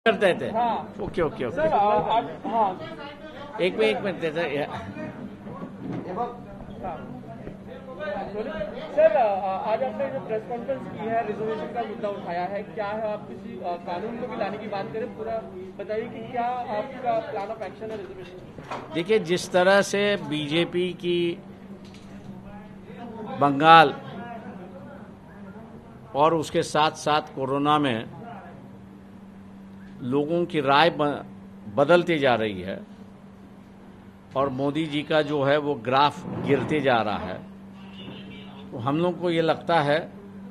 करते थे। हाँ। Okay okay okay. सर हाँ एक मिनट देता सर, आज आपने जो प्रेस कॉन्फ्रेंस की है, रिजर्वेशन का मुद्दा उठाया है, क्या है? आप किसी कानून को भी लाने की बात करें, पूरा बताइए कि क्या आपका प्लान ऑफ एक्शन है रिजर्वेशन? देखिए, जिस तरह से बीजेपी की बंगाल और उसके साथ साथ कोरोना में लोगों की राय बदलती जा रही है और मोदी जी का जो है वो ग्राफ गिरते जा रहा है, तो हम लोग को ये लगता है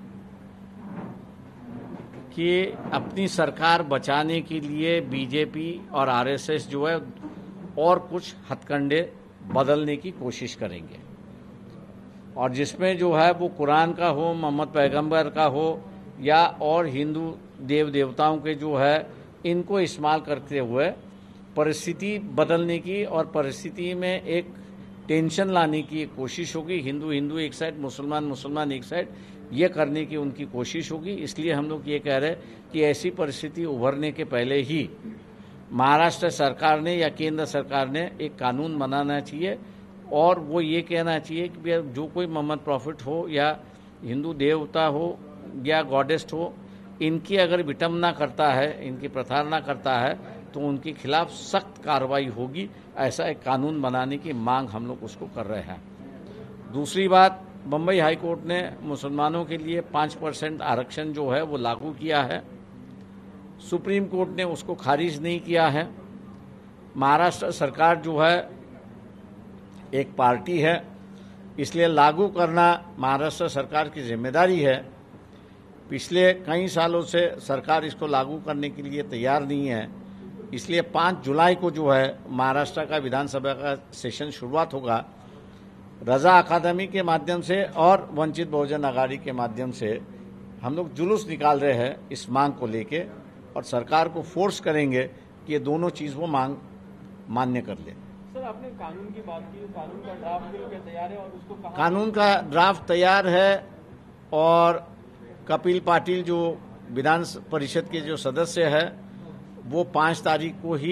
कि अपनी सरकार बचाने के लिए बीजेपी और आरएसएस जो है और कुछ हथकंडे बदलने की कोशिश करेंगे, और जिसमें जो है वो कुरान का हो, मोहम्मद पैगंबर का हो या और हिंदू देव देवताओं के जो है इनको इस्तेमाल करते हुए परिस्थिति बदलने की और परिस्थिति में एक टेंशन लाने की कोशिश होगी। हिंदू हिंदू एक साइड, मुसलमान मुसलमान एक साइड, ये करने की उनकी कोशिश होगी। इसलिए हम लोग ये कह रहे हैं कि ऐसी परिस्थिति उभरने के पहले ही महाराष्ट्र सरकार ने या केंद्र सरकार ने एक कानून बनाना चाहिए और वो ये कहना चाहिए कि जो कोई मोहम्मद प्रॉफिट हो या हिंदू देवता हो या गॉडेस हो, इनकी अगर विटंबना करता है, इनकी प्रताड़ना करता है, तो उनके खिलाफ सख्त कार्रवाई होगी। ऐसा एक कानून बनाने की मांग हम लोग उसको कर रहे हैं। दूसरी बात, बम्बई हाई कोर्ट ने मुसलमानों के लिए 5% आरक्षण जो है वो लागू किया है। सुप्रीम कोर्ट ने उसको खारिज नहीं किया है। महाराष्ट्र सरकार जो है एक पार्टी है, इसलिए लागू करना महाराष्ट्र सरकार की जिम्मेदारी है। पिछले कई सालों से सरकार इसको लागू करने के लिए तैयार नहीं है, इसलिए 5 जुलाई को जो है महाराष्ट्र का विधानसभा का सेशन शुरुआत होगा। रजा अकादमी के माध्यम से और वंचित बहुजन आघाड़ी के माध्यम से हम लोग जुलूस निकाल रहे हैं इस मांग को लेके, और सरकार को फोर्स करेंगे कि ये दोनों चीज़ वो मांग मान्य कर ले। सर, आपने कानून की बात की, कानून का ड्राफ्ट बिल क्या तैयार है और उसको कहाँ? कानून का ड्राफ्ट तैयार है और कपिल पाटिल जो विधान परिषद के जो सदस्य है वो 5 तारीख को ही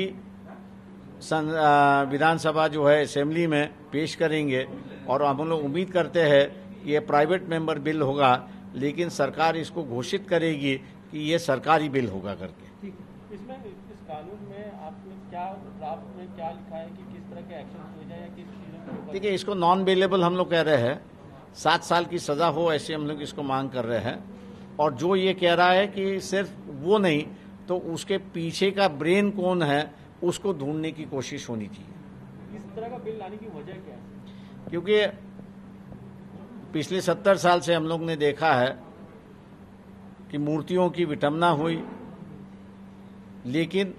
विधानसभा जो है असेंबली में पेश करेंगे, और हम लोग उम्मीद करते हैं ये प्राइवेट मेंबर बिल होगा, लेकिन सरकार इसको घोषित करेगी कि ये सरकारी बिल होगा करके। ठीक, इसमें इस कानून में आपने क्या ड्राफ्ट में क्या लिखा है कि किस तरह के एक्शन हुए जाए या किस चीज़ों को? देखिए, इसको नॉन बेलेबल हम लोग कह रहे हैं, 7 साल की सज़ा हो ऐसे हम लोग इसको मांग कर रहे हैं। और जो ये कह रहा है कि सिर्फ वो नहीं तो उसके पीछे का ब्रेन कौन है उसको ढूंढने की कोशिश होनी चाहिए। इस तरह का बिल लाने की वजह क्या है? क्योंकि पिछले 70 साल से हम लोग ने देखा है कि मूर्तियों की विटंबना हुई, लेकिन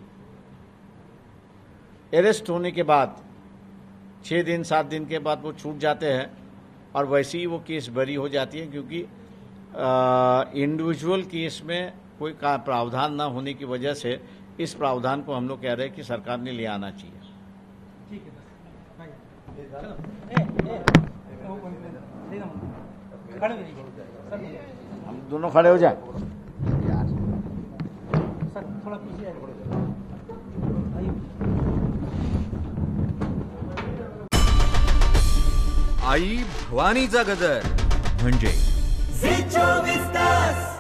अरेस्ट होने के बाद 6 दिन 7 दिन के बाद वो छूट जाते हैं और वैसे ही वो केस बरी हो जाती है, क्योंकि इंडिविजुअल केस में कोई प्रावधान ना होने की वजह से इस प्रावधान को हम लोग कह रहे हैं कि सरकार ने ले आना चाहिए। ठीक है, हम दोनों खड़े हो जाए। सर थोड़ा पीछे आई भवानीचा गजर म्हणजे झी 24 तास।